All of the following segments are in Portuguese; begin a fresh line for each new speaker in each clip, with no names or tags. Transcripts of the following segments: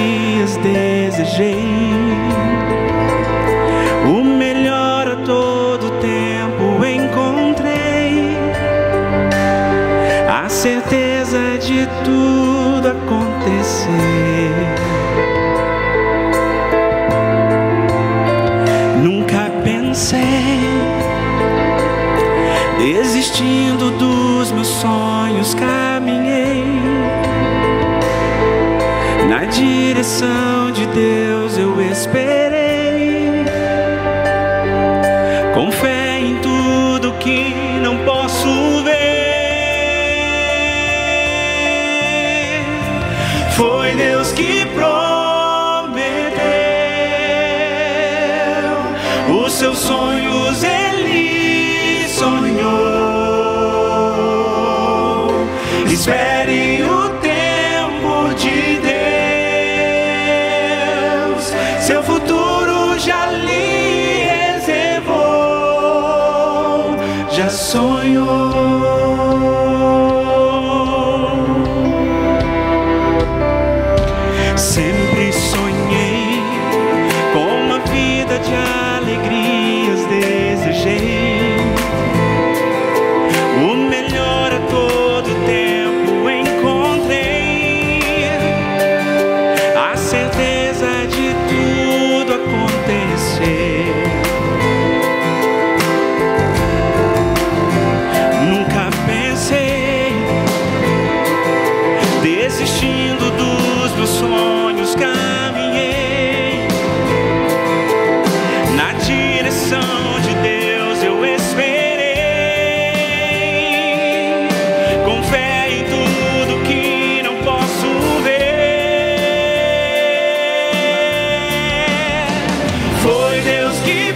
dias desejei o melhor a todo tempo encontrei, a certeza de tudo acontecer. Nunca pensei, desistindo dos meus sonhos, caminhei na direção de Deus, eu esperei, com fé em tudo que não posso ver. Foi Deus que prometeu os seus sonhos, Ele sonhou. Espere o tempo de Deus, seu futuro já lhe reservou, já sonhou. Sempre sonhei com uma vida de alegrias, desejei o melhor a todo tempo encontrei, a certeza de tudo acontecer. Nunca pensei, desistindo dos meus sonhos, caminhei na direção de Deus, eu esperei, com fé em tudo que não posso ver. Foi Deus que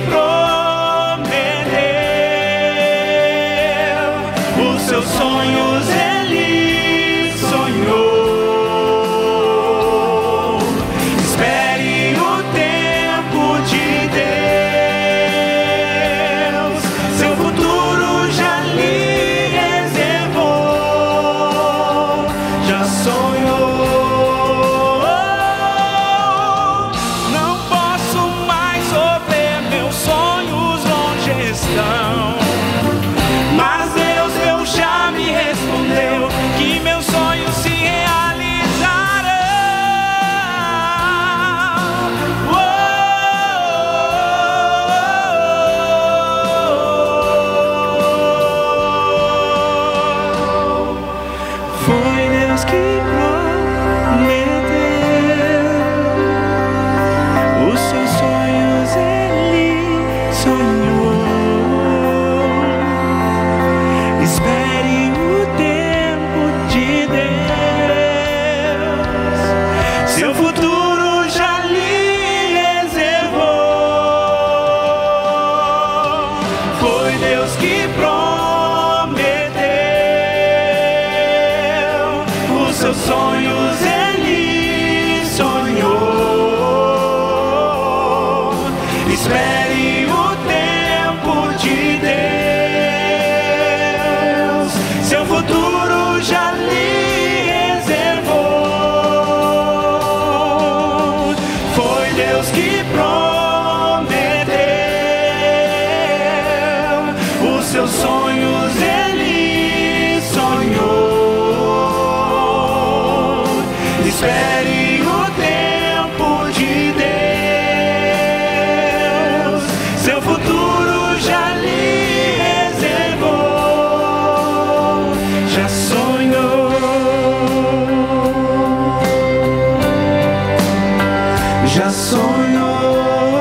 prometeu os seus sonhos, Ele sonhou. Espere o tempo de Deus, seu futuro já lhe reservou, já sonhou. Não posso mais sofrer, meus sonhos longe estão, mas Deus já me respondeu que meus sonhos se realizarão. Foi Deus que prometeu os seus sonhos, Ele sonhou. Espere o tempo de Deus, seu futuro já lhe reservou. Foi Deus que prometeu os seus sonhos, Ele sonhou. Espere o tempo de Deus, seu futuro já lhe reservou. Foi Deus que prometeu os seus sonhos, Ele sonhou. Espere o tempo de Deus, seu futuro já lhe reservou, já sonhou, já sonhou,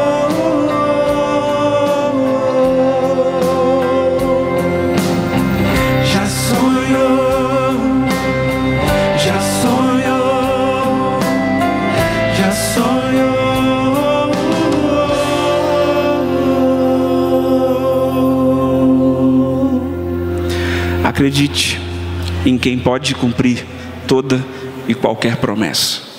já sonhou, já sonhou, já sonhou. Acredite em quem pode cumprir toda e qualquer promessa.